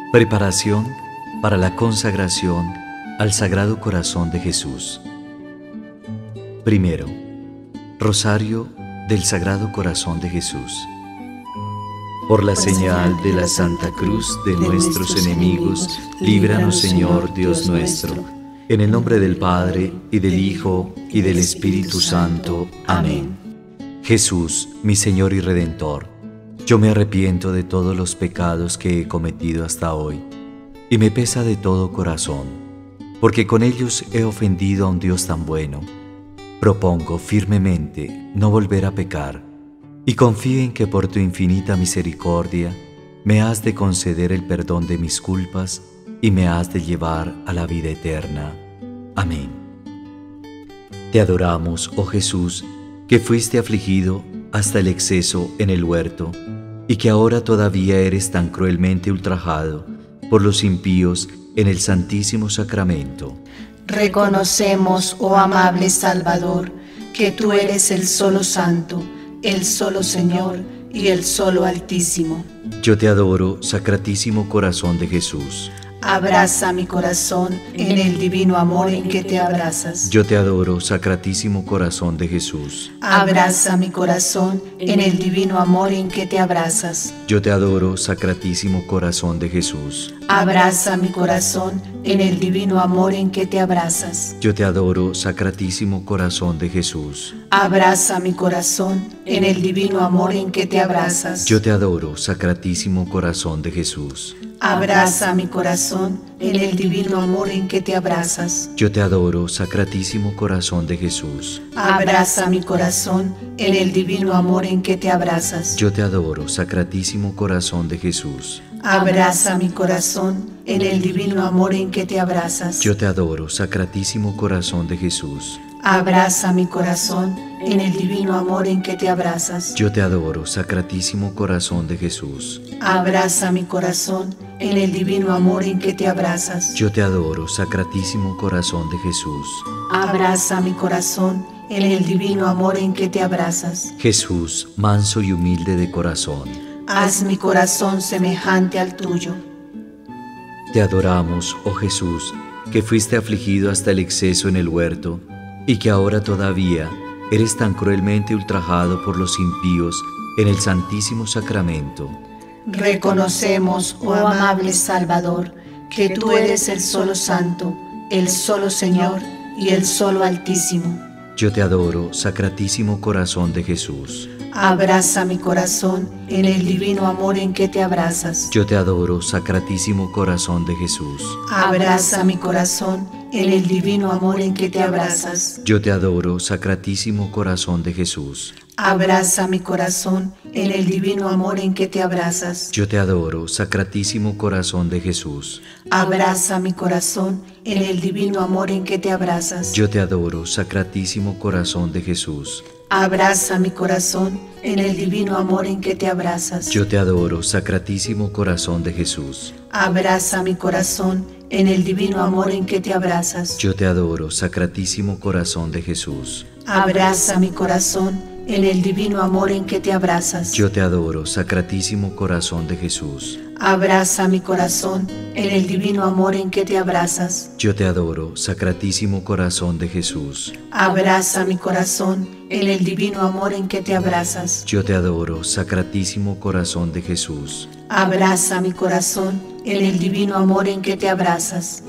Preparación para la consagración al Sagrado Corazón de Jesús. Primero, Rosario del Sagrado Corazón de Jesús. Por la señal de la Santa Cruz de nuestros enemigos, líbranos, Señor Dios nuestro. En el nombre del Padre, y del Hijo, y del Espíritu Santo. Amén. Jesús, mi Señor y Redentor, yo me arrepiento de todos los pecados que he cometido hasta hoy, y me pesa de todo corazón, porque con ellos he ofendido a un Dios tan bueno. Propongo firmemente no volver a pecar, y confío en que por tu infinita misericordia me has de conceder el perdón de mis culpas y me has de llevar a la vida eterna. Amén. Te adoramos, oh Jesús, que fuiste afligido hasta el exceso en el huerto, y que ahora todavía eres tan cruelmente ultrajado por los impíos en el Santísimo Sacramento. Reconocemos, oh amable Salvador, que tú eres el solo Santo, el solo Señor y el solo Altísimo. Yo te adoro, Sacratísimo Corazón de Jesús. Abraza mi corazón en el divino amor en que te abrazas. Yo te adoro, Sacratísimo Corazón de Jesús. Abraza mi corazón en el divino amor en que te abrazas. Yo te adoro, Sacratísimo Corazón de Jesús. Abraza mi corazón en el divino amor en que te abrazas. Yo te adoro, Sacratísimo Corazón de Jesús. Abraza mi corazón en el divino amor en que te abrazas. Yo te adoro, Sacratísimo Corazón de Jesús. Abraza mi corazón en el divino amor en que te abrazas. Yo te adoro, Sacratísimo Corazón de Jesús. Abraza mi corazón en el divino amor en que te abrazas. Yo te adoro, Sacratísimo Corazón de Jesús. Abraza mi corazón en el divino amor en que te abrazas. Yo te adoro, Sacratísimo Corazón de Jesús. Abraza mi corazón en el divino amor en que te abrazas. Yo te adoro, Sacratísimo Corazón de Jesús. Abraza mi corazón en el divino amor en que te abrazas. Yo te adoro, Sacratísimo Corazón de Jesús. Abraza mi corazón en el divino amor en que te abrazas. Jesús, manso y humilde de corazón, haz mi corazón semejante al tuyo. Te adoramos, oh Jesús, que fuiste afligido hasta el exceso en el huerto, y que ahora todavía eres tan cruelmente ultrajado por los impíos en el Santísimo Sacramento. Reconocemos, oh amable Salvador, que tú eres el solo Santo, el solo Señor y el solo Altísimo. Yo te adoro, Sacratísimo Corazón de Jesús. Abraza mi corazón en el divino amor en que te abrazas. Yo te adoro, Sacratísimo Corazón de Jesús. Abraza mi corazón en el divino amor en que te abrazas. Yo te adoro, Sacratísimo Corazón de Jesús. Abraza mi corazón en el divino amor en que te abrazas. Yo te adoro, Sacratísimo Corazón de Jesús. Abraza mi corazón en el divino amor en que te abrazas. Yo te adoro, Sacratísimo Corazón de Jesús. Abraza mi corazón en el divino amor en que te abrazas. Yo te adoro, Sacratísimo Corazón de Jesús. Abraza mi corazón en el divino amor en que te abrazas. Yo te adoro, Sacratísimo Corazón de Jesús. Abraza mi corazón en el divino amor en que te abrazas. Yo te adoro, Sacratísimo Corazón de Jesús. Abraza mi corazón en el divino amor en que te abrazas. Yo te adoro, Sacratísimo Corazón de Jesús. Abraza mi corazón en el divino amor en que te abrazas. Yo te adoro, Sacratísimo Corazón de Jesús. Abraza mi corazón en el divino amor en que te abrazas.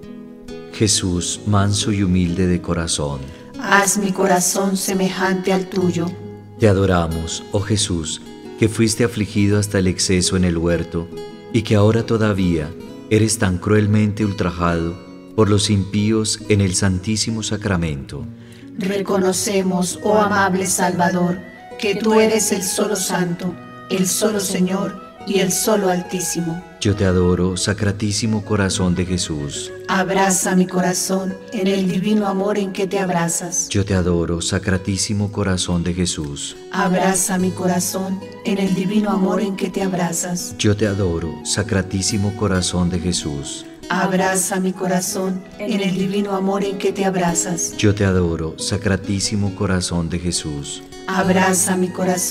Jesús, manso y humilde de corazón, haz mi corazón semejante al tuyo. Te adoramos, oh Jesús, que fuiste afligido hasta el exceso en el huerto, y que ahora todavía eres tan cruelmente ultrajado por los impíos en el Santísimo Sacramento. Reconocemos, oh amable Salvador, que tú eres el solo Santo, el solo Señor y el solo Altísimo. Yo te adoro, Sacratísimo Corazón de Jesús. Abraza mi corazón en el divino amor en que te abrazas. Yo te adoro, Sacratísimo Corazón de Jesús. Abraza mi corazón en el divino amor en que te abrazas. Yo te adoro, Sacratísimo Corazón de Jesús. Abraza mi corazón en el divino amor en que te abrazas. Yo te adoro, Sacratísimo Corazón de Jesús. Abraza mi corazón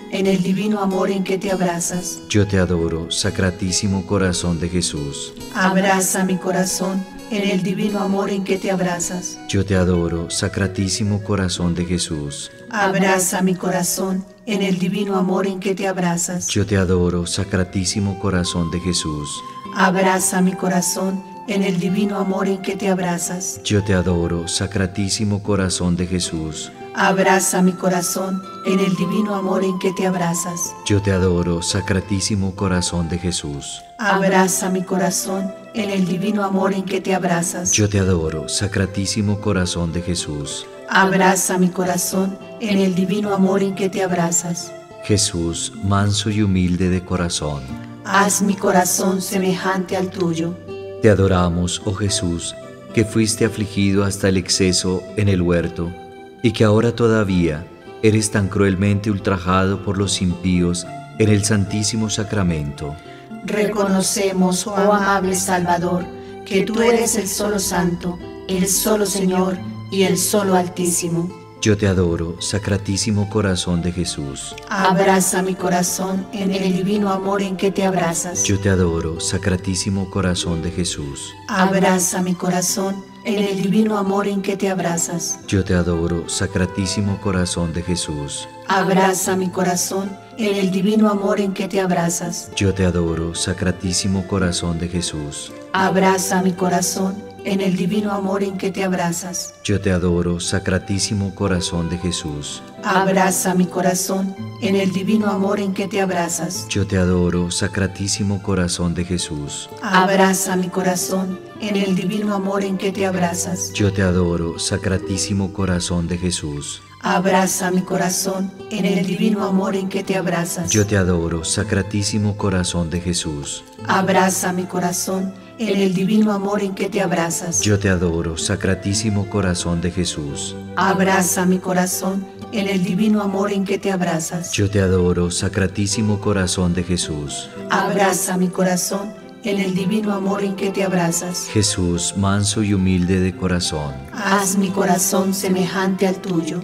en el divino amor en que te abrazas. Yo te adoro, Sacratísimo Corazón de Jesús. Abraza mi corazón en el divino amor en que te abrazas. Yo te adoro, Sacratísimo Corazón de Jesús. Abraza mi corazón en el divino amor en que te abrazas. Yo te adoro, Sacratísimo Corazón de Jesús. Abraza mi corazón en el divino amor en que te abrazas. Yo te adoro, Sacratísimo Corazón de Jesús. Abraza mi corazón en el divino amor en que te abrazas. Yo te adoro, Sacratísimo Corazón de Jesús. Abraza mi corazón en el divino amor en que te abrazas. Yo te adoro, Sacratísimo Corazón de Jesús. Abraza mi corazón en el divino amor en que te abrazas. Jesús, manso y humilde de corazón. Haz mi corazón semejante al tuyo. Te adoramos, oh Jesús, que fuiste afligido hasta el exceso en el huerto, y que ahora todavía eres tan cruelmente ultrajado por los impíos en el Santísimo Sacramento. Reconocemos, oh amable Salvador, que tú eres el solo Santo, el solo Señor y el solo Altísimo. Yo te adoro, Sacratísimo Corazón de Jesús. Abraza mi corazón en el divino amor en que te abrazas. Yo te adoro, Sacratísimo Corazón de Jesús. Abraza mi corazón en el divino amor en que te abrazas. Yo te adoro, Sacratísimo Corazón de Jesús. Abraza mi corazón en el divino amor en que te abrazas. Yo te adoro, Sacratísimo Corazón de Jesús. Abraza mi corazón en el divino amor en que te abrazas. Yo te adoro, Sacratísimo Corazón de Jesús. Abraza mi corazón en el divino amor en que te abrazas. Yo te adoro, Sacratísimo Corazón de Jesús. Abraza mi corazón en el divino amor en que te abrazas. Yo te adoro, Sacratísimo Corazón de Jesús. Abraza mi corazón en el divino amor en que te abrazas. Yo te adoro, Sacratísimo Corazón de Jesús. Abraza mi corazón en el divino amor en que te abrazas. Yo te adoro, Sacratísimo Corazón de Jesús. Abraza mi corazón en el divino amor en que te abrazas. Yo te adoro, Sacratísimo Corazón de Jesús. Abraza mi corazón en el divino amor en que te abrazas. Jesús, manso y humilde de corazón. Haz mi corazón semejante al tuyo.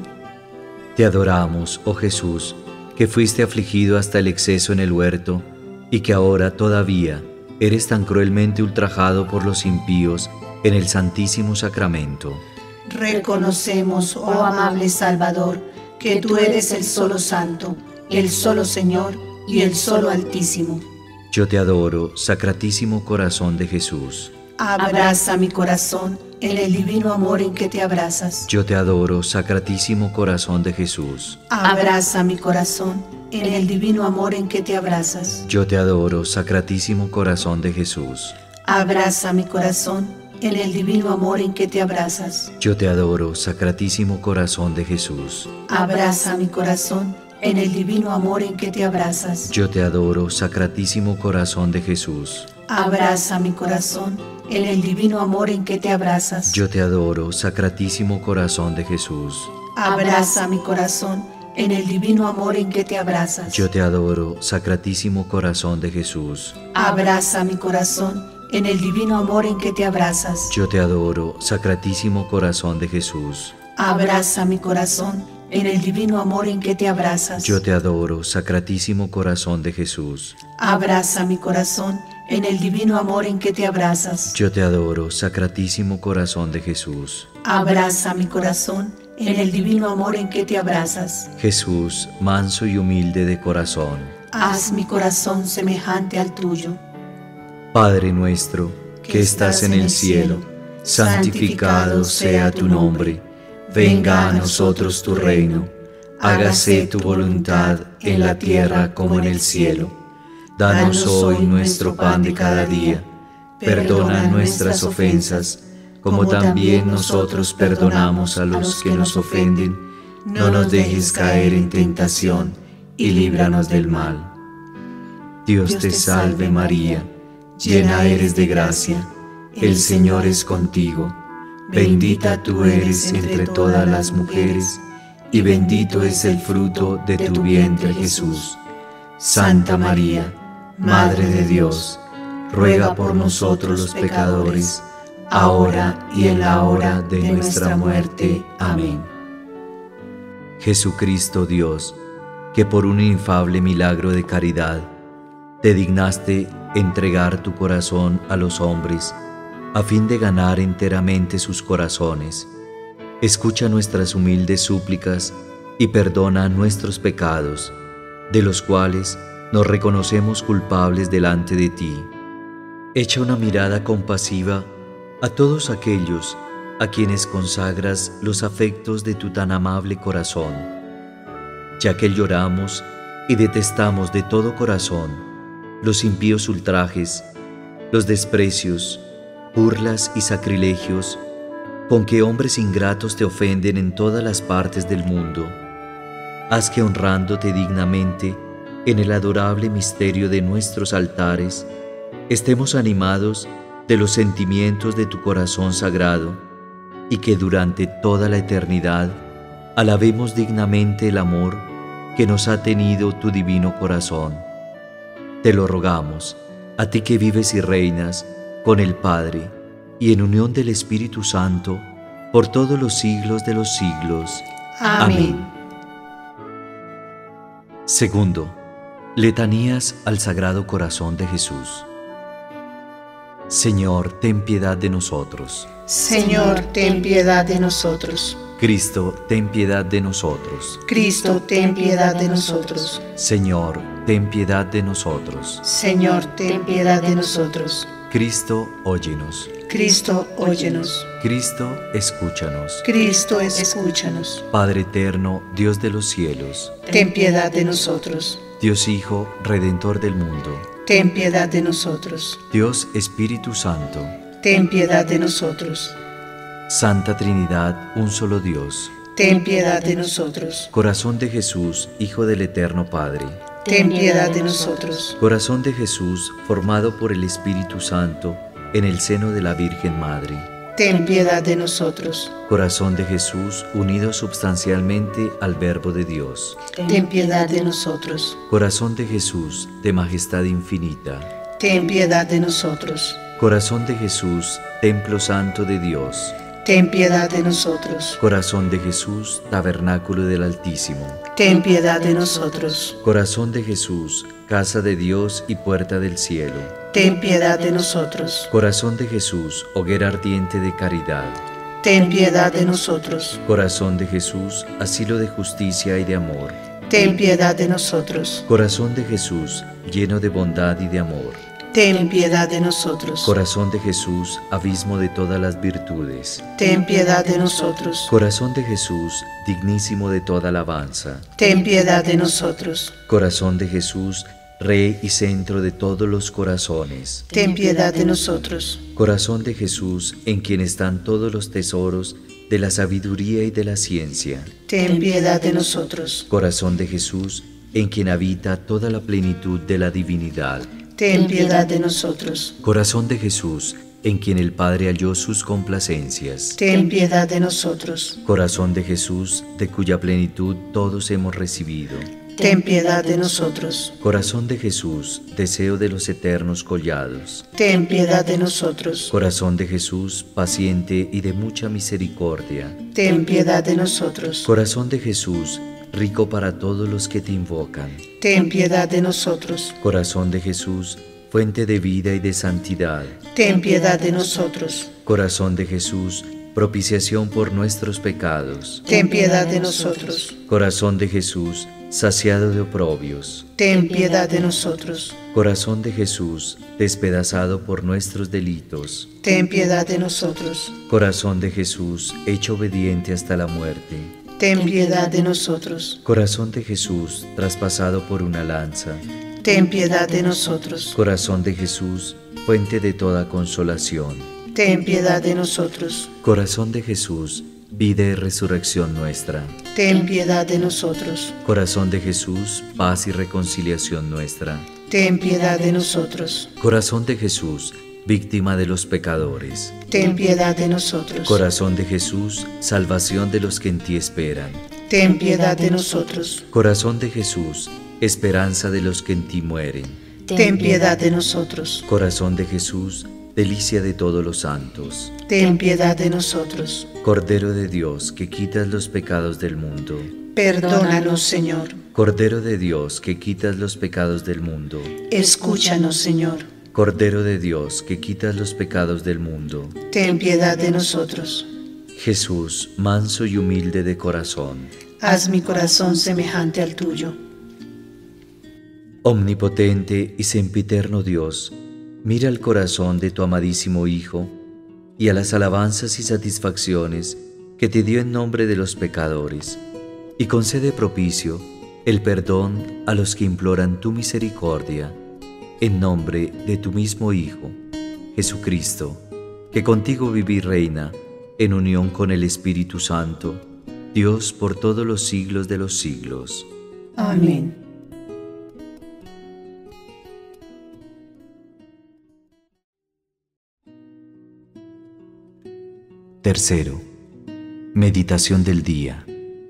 Te adoramos, oh Jesús, que fuiste afligido hasta el exceso en el huerto, y que ahora todavía eres tan cruelmente ultrajado por los impíos en el Santísimo Sacramento. Reconocemos, oh amable Salvador, que tú eres el solo Santo, el solo Señor y el solo Altísimo. Yo te adoro, Sacratísimo Corazón de Jesús. Abraza mi corazón en el divino amor en que te abrazas. Yo te adoro, Sacratísimo Corazón de Jesús. Abraza mi corazón en el divino amor en que te abrazas. Yo te adoro, Sacratísimo Corazón de Jesús. Abraza mi corazón en el divino amor en que te abrazas. Yo te adoro, Sacratísimo Corazón de Jesús. Abraza mi corazón en el divino amor en que te abrazas. Yo te adoro, Sacratísimo Corazón de Jesús. Abraza mi corazón en el divino amor en que te abrazas. Yo te adoro, Sacratísimo Corazón de Jesús. Abraza mi corazón en el divino amor en que te abrazas. Yo te adoro, Sacratísimo Corazón de Jesús. Abraza mi corazón en el divino amor en que te abrazas. Yo te adoro, Sacratísimo Corazón de Jesús. Abraza mi corazón en el divino amor en que te abrazas. Yo te adoro, Sacratísimo Corazón de Jesús. Abraza mi corazón en el divino amor en que te abrazas. Yo te adoro, Sacratísimo Corazón de Jesús. Abraza mi corazón en el divino amor en que te abrazas. Jesús, manso y humilde de corazón. Haz mi corazón semejante al tuyo. Padre nuestro, que estás en el cielo, santificado sea tu nombre. Venga a nosotros tu reino. Hágase tu voluntad en la tierra como en el cielo. Danos hoy nuestro pan de cada día. Perdona nuestras ofensas, como también nosotros perdonamos a los que nos ofenden. No nos dejes caer en tentación, y líbranos del mal. Dios te salve María, llena eres de gracia, el Señor es contigo. Bendita tú eres entre todas las mujeres, y bendito es el fruto de tu vientre Jesús. Santa María, Madre de Dios, ruega por nosotros los pecadores, ahora y en la hora de nuestra muerte. Amén. Jesucristo Dios, que por un inefable milagro de caridad te dignaste entregar tu corazón a los hombres a fin de ganar enteramente sus corazones, escucha nuestras humildes súplicas y perdona nuestros pecados, de los cuales nos reconocemos culpables delante de ti. Echa una mirada compasiva a todos aquellos a quienes consagras los afectos de tu tan amable corazón, ya que lloramos y detestamos de todo corazón los impíos ultrajes, los desprecios, burlas y sacrilegios con que hombres ingratos te ofenden en todas las partes del mundo. Haz que honrándote dignamente en el adorable misterio de nuestros altares, estemos animados de los sentimientos de tu corazón sagrado y que durante toda la eternidad alabemos dignamente el amor que nos ha tenido tu divino corazón. Te lo rogamos, a ti que vives y reinas con el Padre y en unión del Espíritu Santo, por todos los siglos de los siglos. Amén. Segundo, letanías al Sagrado Corazón de Jesús. Señor, ten piedad de nosotros. Señor, ten piedad de nosotros. Cristo, ten piedad de nosotros. Cristo, ten piedad de nosotros. Señor, ten piedad de nosotros. Señor, ten piedad de nosotros. Cristo, óyenos. Cristo, óyenos. Cristo, escúchanos. Cristo, escúchanos. Padre eterno, Dios de los cielos, Ten piedad de nosotros. Dios Hijo, Redentor del mundo, Ten piedad de nosotros. Dios Espíritu Santo, Ten piedad de nosotros. Santa Trinidad, un solo Dios, Ten piedad de nosotros. Corazón de Jesús, Hijo del Eterno Padre, Ten piedad de nosotros. Corazón de Jesús, formado por el Espíritu Santo en el seno de la Virgen Madre, Ten piedad de nosotros. Corazón de Jesús, unido substancialmente al Verbo de Dios, Ten piedad de nosotros. Corazón de Jesús, de majestad infinita, Ten piedad de nosotros. Corazón de Jesús, Templo Santo de Dios, Ten piedad de nosotros. Corazón de Jesús, Tabernáculo del Altísimo, Ten piedad de nosotros. Corazón de Jesús, Casa de Dios y Puerta del Cielo, Ten piedad de nosotros. Corazón de Jesús, Hoguera ardiente de caridad, Ten piedad de nosotros. Corazón de Jesús, Asilo de justicia y de amor, Ten piedad de nosotros. Corazón de Jesús, lleno de bondad y de amor, Ten piedad de nosotros. Corazón de Jesús, abismo de todas las virtudes, Ten piedad de nosotros. Corazón de Jesús, dignísimo de toda alabanza, Ten piedad de nosotros. Corazón de Jesús, Rey y centro de todos los corazones, Ten piedad de nosotros. Corazón de Jesús, en quien están todos los tesoros de la sabiduría y de la ciencia, Ten piedad de nosotros. Corazón de Jesús, en quien habita toda la plenitud de la divinidad, Ten piedad de nosotros. Corazón de Jesús, en quien el Padre halló sus complacencias, Ten piedad de nosotros. Corazón de Jesús, de cuya plenitud todos hemos recibido, Ten piedad de nosotros. Corazón de Jesús, deseo de los eternos collados, Ten piedad de nosotros. Corazón de Jesús, paciente y de mucha misericordia, Ten piedad de nosotros. Corazón de Jesús, rico para todos los que te invocan, Ten piedad de nosotros. Corazón de Jesús, fuente de vida y de santidad, Ten piedad de nosotros. Corazón de Jesús, propiciación por nuestros pecados, Ten piedad de nosotros. Corazón de Jesús, saciado de oprobios, Ten piedad de nosotros. Corazón de Jesús, despedazado por nuestros delitos, Ten piedad de nosotros. Corazón de Jesús, hecho obediente hasta la muerte, Ten piedad de nosotros. Corazón de Jesús, traspasado por una lanza, Ten piedad de nosotros. Corazón de Jesús, fuente de toda consolación, Ten piedad de nosotros. Corazón de Jesús, vida y resurrección nuestra, Ten piedad de nosotros. Corazón de Jesús, paz y reconciliación nuestra, Ten piedad de nosotros. Corazón de Jesús, víctima de los pecadores, Ten piedad de nosotros. Corazón de Jesús, salvación de los que en ti esperan, Ten piedad de nosotros. Corazón de Jesús, esperanza de los que en ti mueren, Ten piedad de nosotros. Corazón de Jesús, delicia de todos los santos, Ten piedad de nosotros. Cordero de Dios, que quitas los pecados del mundo, Perdónanos, Señor. Cordero de Dios, que quitas los pecados del mundo. Escúchanos, Señor. Cordero de Dios, que quitas los pecados del mundo. Ten piedad de nosotros. Jesús, manso y humilde de corazón. Haz mi corazón semejante al tuyo. Omnipotente y sempiterno Dios, mira el corazón de tu amadísimo Hijo y a las alabanzas y satisfacciones que te dio en nombre de los pecadores, y concede propicio el perdón a los que imploran tu misericordia, en nombre de tu mismo Hijo, Jesucristo, que contigo vive y reina, en unión con el Espíritu Santo, Dios por todos los siglos de los siglos. Amén. Tercero, meditación del día.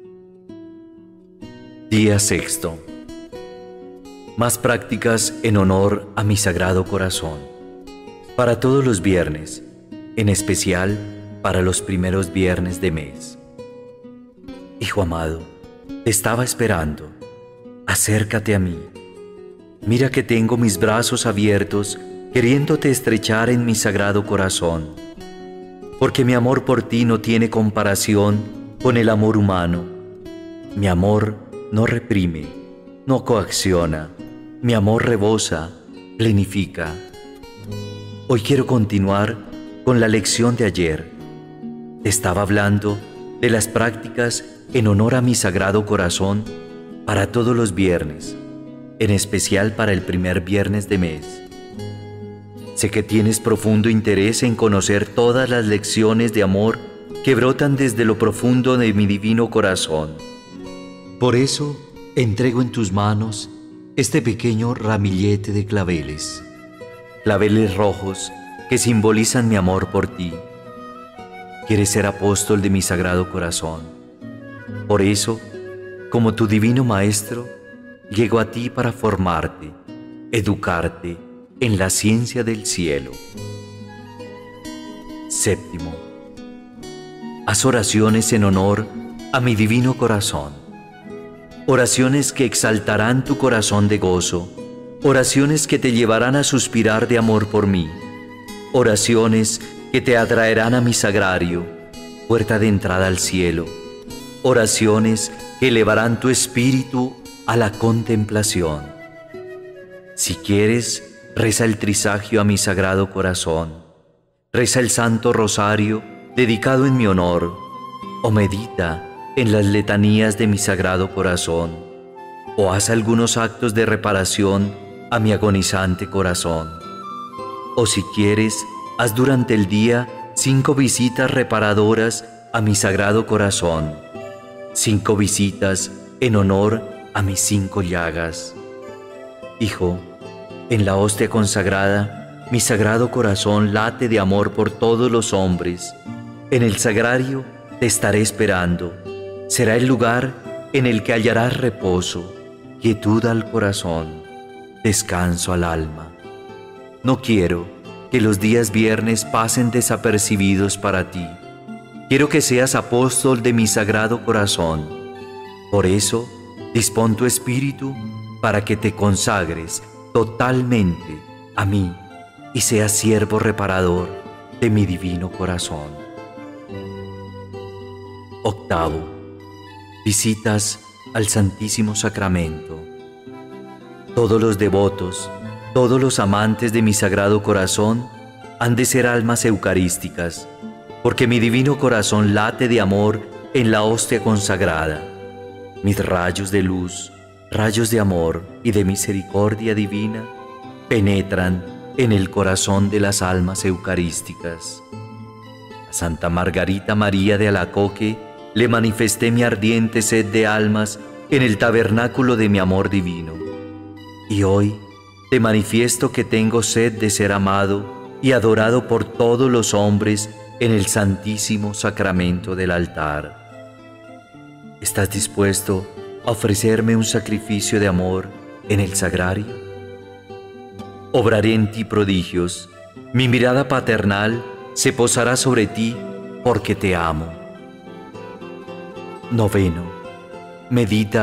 Día sexto. Más prácticas en honor a mi Sagrado Corazón. Para todos los viernes, en especial para los primeros viernes de mes. Hijo amado, te estaba esperando. Acércate a mí. Mira que tengo mis brazos abiertos, queriéndote estrechar en mi Sagrado Corazón. Porque mi amor por ti no tiene comparación con el amor humano. Mi amor no reprime, no coacciona. Mi amor rebosa, plenifica. Hoy quiero continuar con la lección de ayer. Te estaba hablando de las prácticas en honor a mi Sagrado Corazón para todos los viernes, en especial para el primer viernes de mes. Sé que tienes profundo interés en conocer todas las lecciones de amor que brotan desde lo profundo de mi divino corazón. Por eso, entrego en tus manos este pequeño ramillete de claveles, claveles rojos que simbolizan mi amor por ti. Quieres ser apóstol de mi Sagrado Corazón. Por eso, como tu divino Maestro, llego a ti para formarte, educarte en la ciencia del cielo. Séptimo, haz oraciones en honor a mi divino corazón. Oraciones que exaltarán tu corazón de gozo, oraciones que te llevarán a suspirar de amor por mí, oraciones que te atraerán a mi sagrario, puerta de entrada al cielo, oraciones que elevarán tu espíritu a la contemplación. Si quieres, reza el trisagio a mi Sagrado Corazón, reza el Santo Rosario dedicado en mi honor, o medita en las letanías de mi Sagrado Corazón, o haz algunos actos de reparación a mi agonizante corazón. O si quieres, haz durante el día 5 visitas reparadoras a mi Sagrado Corazón, 5 visitas en honor a mis 5 llagas. Hijo, en la hostia consagrada, mi Sagrado Corazón late de amor por todos los hombres. En el sagrario te estaré esperando. Será el lugar en el que hallarás reposo, quietud al corazón, descanso al alma. No quiero que los días viernes pasen desapercibidos para ti. Quiero que seas apóstol de mi Sagrado Corazón. Por eso, dispón tu espíritu para que te consagres totalmente a mí y seas siervo reparador de mi divino corazón. Octavo, visitas al Santísimo Sacramento. Todos los devotos, todos los amantes de mi Sagrado Corazón han de ser almas eucarísticas, porque mi divino corazón late de amor en la hostia consagrada. Mis rayos de luz, rayos de amor y de misericordia divina penetran en el corazón de las almas eucarísticas. A Santa Margarita María de Alacoque le manifesté mi ardiente sed de almas en el tabernáculo de mi amor divino. Y hoy te manifiesto que tengo sed de ser amado y adorado por todos los hombres en el Santísimo Sacramento del altar. ¿Estás dispuesto a ofrecerme un sacrificio de amor en el sagrario? Obraré en ti prodigios. Mi mirada paternal se posará sobre ti porque te amo. Noveno, medita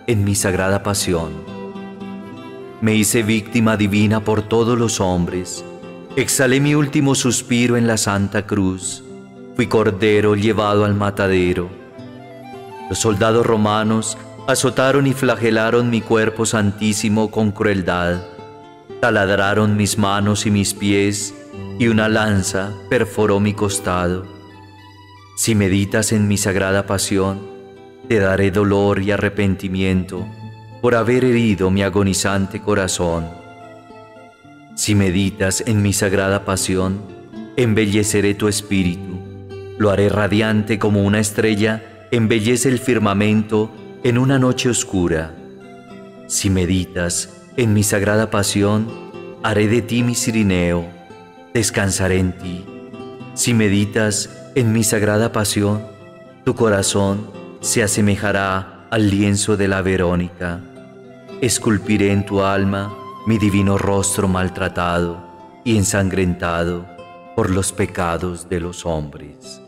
en mi sagrada pasión. Me hice víctima divina por todos los hombres. Exhalé mi último suspiro en la Santa Cruz. Fui cordero llevado al matadero. Los soldados romanos azotaron y flagelaron mi cuerpo santísimo con crueldad. Taladraron mis manos y mis pies, y una lanza perforó mi costado. Si meditas en mi sagrada pasión, te daré dolor y arrepentimiento por haber herido mi agonizante corazón. Si meditas en mi sagrada pasión, embelleceré tu espíritu. Lo haré radiante como una estrella embellece el firmamento en una noche oscura. Si meditas en mi sagrada pasión, haré de ti mi cirineo, descansaré en ti. Si meditas en mi sagrada pasión, tu corazón se asemejará al lienzo de la Verónica. Esculpiré en tu alma mi divino rostro maltratado y ensangrentado por los pecados de los hombres.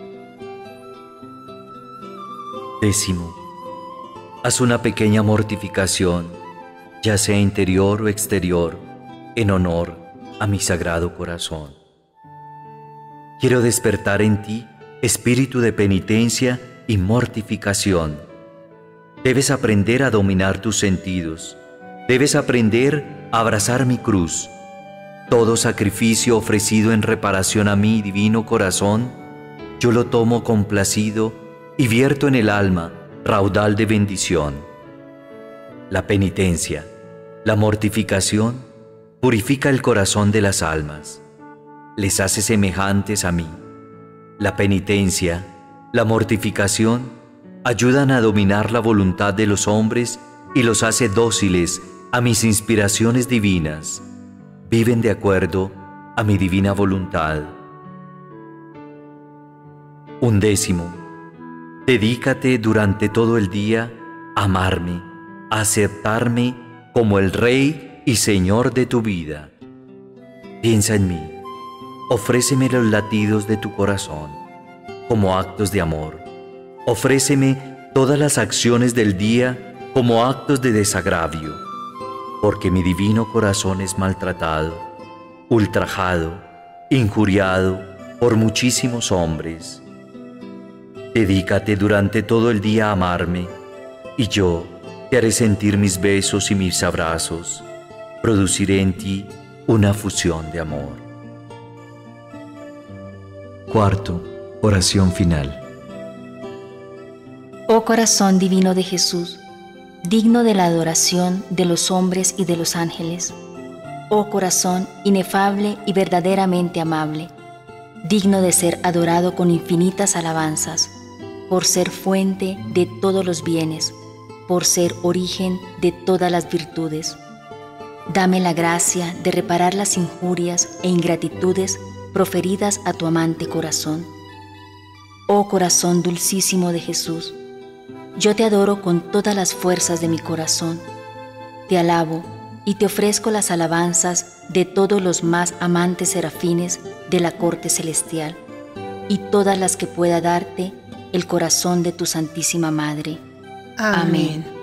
10. Haz una pequeña mortificación, ya sea interior o exterior, en honor a mi sagrado corazón. Quiero despertar en ti espíritu de penitencia y mortificación. Debes aprender a dominar tus sentidos. Debes aprender a abrazar mi cruz. Todo sacrificio ofrecido en reparación a mi divino corazón, yo lo tomo complacido y vierto en el alma raudal de bendición. La penitencia, la mortificación, purifica el corazón de las almas. Les hace semejantes a mí. La penitencia, la mortificación, ayudan a dominar la voluntad de los hombres y los hace dóciles a mis inspiraciones divinas. Viven de acuerdo a mi divina voluntad. 11. Dedícate durante todo el día a amarme, a aceptarme como el Rey y Señor de tu vida. Piensa en mí. Ofréceme los latidos de tu corazón como actos de amor. Ofréceme todas las acciones del día como actos de desagravio, porque mi divino corazón es maltratado, ultrajado, injuriado por muchísimos hombres. Dedícate durante todo el día a amarme, y yo te haré sentir mis besos y mis abrazos. Produciré en ti una fusión de amor. 4. Oración final. Oh corazón divino de Jesús, digno de la adoración de los hombres y de los ángeles. Oh corazón inefable y verdaderamente amable, digno de ser adorado con infinitas alabanzas, por ser fuente de todos los bienes, por ser origen de todas las virtudes. Dame la gracia de reparar las injurias e ingratitudes proferidas a tu amante corazón. Oh corazón dulcísimo de Jesús, yo te adoro con todas las fuerzas de mi corazón. Te alabo y te ofrezco las alabanzas de todos los más amantes serafines de la corte celestial, y todas las que pueda darte el corazón de tu Santísima Madre. Amén.